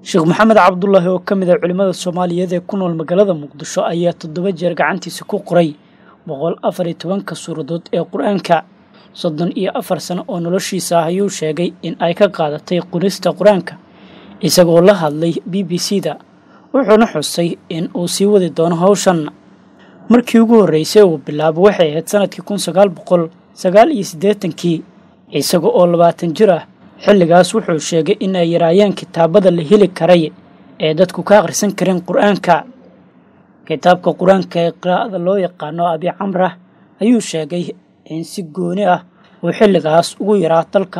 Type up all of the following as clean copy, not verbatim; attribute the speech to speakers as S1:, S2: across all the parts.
S1: Sheekh Maxamed Cabdullaahi oo ka mid ah culimada Soomaaliyeed ee ku nool magaalada Muqdisho ayaa 7 jeer gacantiisa ku qoray 114 suuradood ee Qur'aanka 34 sano oo noloshiisa ayuu sheegay in ay ka qaadatay qorista Qur'aanka isagoo la hadlay BBC-da wuxuuna xusay in uu sii wadi doono hawshan markii ugu horeysay uu bilaabo waxay ahayd sanadkii 1989 isagoo oo 20 jir ah xilligaas wuxuu sheegay in ay yaraayeen kitaabada la heli karay ee dadku ka akhrisan kareen Qur'aanka kitaabka Qur'aanka ee qiraa'ada loo yaqaan Abi Camra ayuu sheegay in si gooni ah uu xilligaas ugu yaraa dalka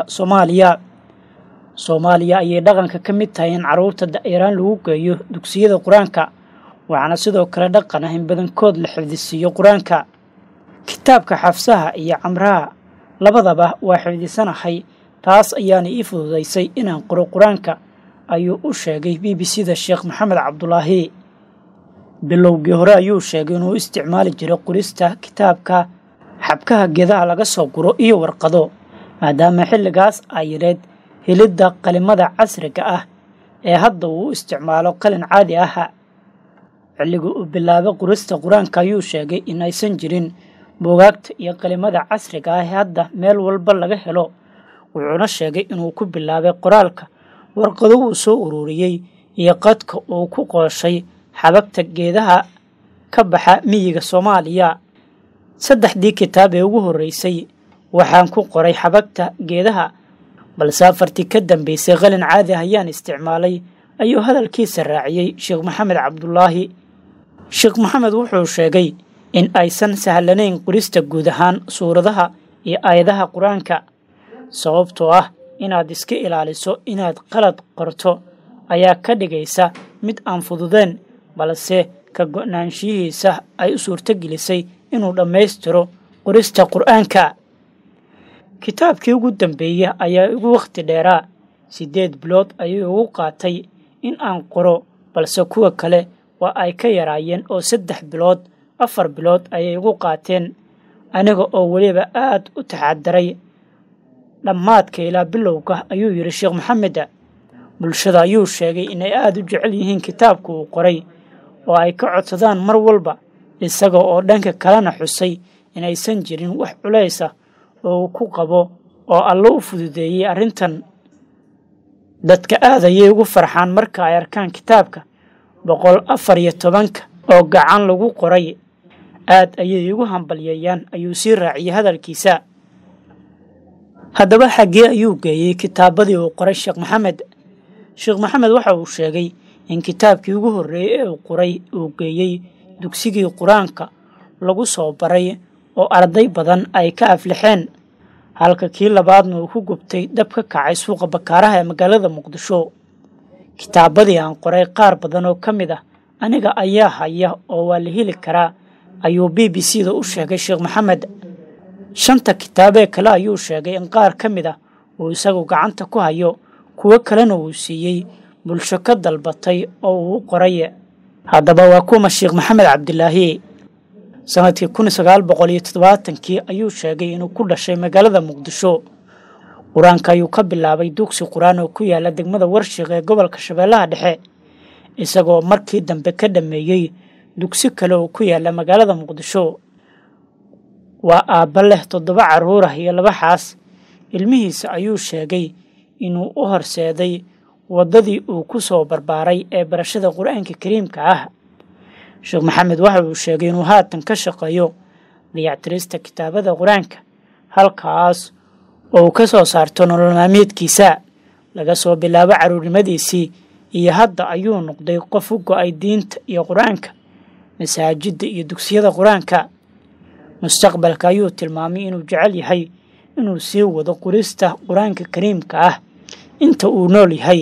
S1: Soomaaliya ayay dhaqanka ka mid tahay in carruurta da'yaraan lagu geeyo dugsiyada Qur'aanka waxaana sidoo kale dhaqan ah in badankood la xifdisiyo Qur'aanka kitaabka Xafsaha iyo Camraha labadaba waa xifdisanahay taas ayaana ii fududeysay inaan qoro Qur'aanka ayuu u sheegay BBC-da Sheekh Maxamed Cabdullaahi bilowgii hore ayuu sheegay inuu isticmaali jiray qorista kitaabka xabkaha geedaha laga soo guro iyo warqado maadaama xilligaas ay yareed helidda qalimada casriga ah ee hadda uu isticmaalo qalin caadi ah xilligu uu bilaabay qorista Qur'aanka ayuu sheegay in aysan jirin buugaagta iyo qalimada casriga ah hadda meel walba laga helo wuxuuna sheegay inuu ku bilaabay qoraalka warqado uu soo ururiyay iyo qadka uu ku qooshay xabagta geedaha ka baxa miyiga Soomaaliya saddexdii kitaab ee ugu horeysay waxaan ku qoray xabagta geedaha balse afartii ka dambeysay qalin caadi ah ayaan isticmaalay ayuu hadalkiisa raaciyay Sheekh Maxamed Cabdullaahi Sheekh Maxamed wuxuu sheegay in aysan sahlanayn qorista guud ahaan suuradaha iyo aayadaha Qur'aanka sababtoo ah inaad iska ilaaliso inaad qalad qorto ayaa ka dhigaysa mid aan fududeen balse ka go'naanshihiisa ay u suurtagelisay inuu dhammaystiro qorista Qur'aanka kitaabkii ugu dambeeyay ayaa ugu waqti dheeraa 8 bilood ayuu ugu qaatay in aan qoro balse kuwa kale waa ay ka yaraayeen oo 3 bilood 4 bilood ayay ugu qaateen aniga oo waliba aad u taxadaray dhammaadka ilaa bilowga ayuu yiri Sheekh Maxamed bulshada ayuu sheegay in ay aad u jecel yihiin kitaabka uu qoray oo ay ka codsadaan mar walba isaga oo dhanka kalena xusay in aysan jirin wax culays ah oo ku qabo oo Alle u fududeeyay arrintan dadka aad ayay ugu farxaan marka ay arkaan kitaabka 114 oo gacan lagu qoray aad ayay ugu hambalyeeyaan ayuu sii raaciyay hadalkiisa haddaba xagee ayuu geeyay kitaabadii uu qoray Sheekh Maxamed waxa uu sheegay in kitaabkii ugu horeeyay ee uu qoray uu geeyay dugsigii Qur'aanka lagu soo baray oo arday badan ay ka aflixeen halka kii labaadna uu ku gubtay dab ka kacay suuqa Bakaaraha ee magaalada Muqdisho kitaabadii aan qoray qaar badan oo ka mid ah aniga ayaa haya oo waa la heli karaa ayuu BBC-da u sheegay Sheekh Maxamed 5 kitaab ee kale ayuu sheegay in qaar ka mid ah uu isagu gacanta ku hayo kuwa kalena uu siiyay bulsho ka dalbatay oo uu qoray haddaba waa kuma Sheekh Maxamed Cabdullaahi sanadkii 1970 ayuu sheegay inuu ku dhashay magaalada Muqdisho Qur'aanka ayuu ka bilaabay dugsi Qur'aan oo ku yaala degmada Warshiq ee gobolka Shabeellaha Dhexe isagoo markii dambe ka dhameeyay dugsi kale oo ku yaala magaalada Muqdisho waa aabba leh 7 carruur ah iyo 2 xaas ilmihiisa ayuu sheegay inuu u horseeday wadadii uu ku soo barbaaray ee barashada Qur'aanka Kariimka ah Sheekh Maxamed waxa uu sheegay inuu haatan ka shaqeeyo dayactirista kitaabada Qur'aanka halkaas oo ka soo saarto nolol maalmeedkiisa laga soo bilaabo carruurnimadiisii iyo hadda ayuu noqday qof u go'ay diinta iyo Qur'aanka masaajidda iyo dugsiyada Qur'aanka mustaqbalka ayuu tilmaamay inuu jecel yahay inuu sii wado qorista Qur'aanka Kariimka ah inta uu nool yahay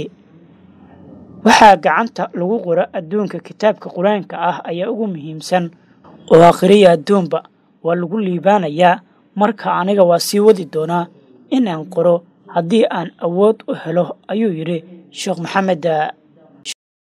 S1: waxaa gacanta lagu qoro adduunka kitaabka Qur'aanka ah ayaa ugu muhiimsan oo aakhiriya adduunba waa lagu liibaanayaa marka aniga waa sii wadi doonaa in aan qoro haddii aan awood u helo ayuu yiri Sheekh Maxamed